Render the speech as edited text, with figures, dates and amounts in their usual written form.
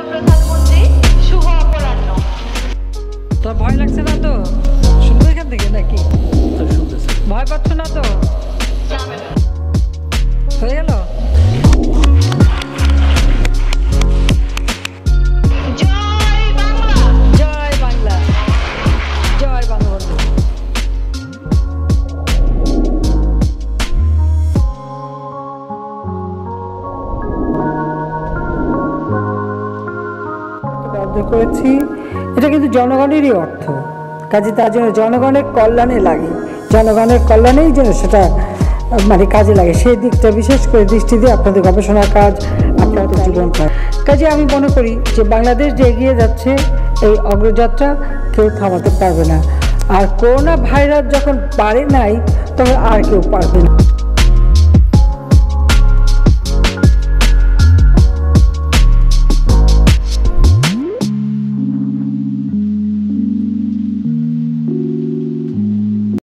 প্রধানমন্ত্রী শুভ অপরাহ্ন। তো ভয় লাগছে না তো? শুনবো এখান থেকে নাকি? ভয় পাচ্ছ না তো? হয়ে গেল? জয় বাংলা, জয় বাংলা, জয় বঙ্গবন্ধু। করেছি, এটা কিন্তু জনগণেরই অর্থ, কাজে তার জন্য জনগণের কল্যাণে লাগে, জনগণের কল্যাণেই যেন সেটা মানে কাজে লাগে, সেই দিকটা বিশেষ করে দৃষ্টি দিয়ে আপনাদের গবেষণা কাজ, আপনাদের জীবন কাজ। কাজে আমি মনে করি যে বাংলাদেশ যে এগিয়ে যাচ্ছে এই অগ্রযাত্রা কেউ থামাতে পারবে না। আর করোনা ভাইরাস যখন পারে নাই তখন আর কেউ পারবে না।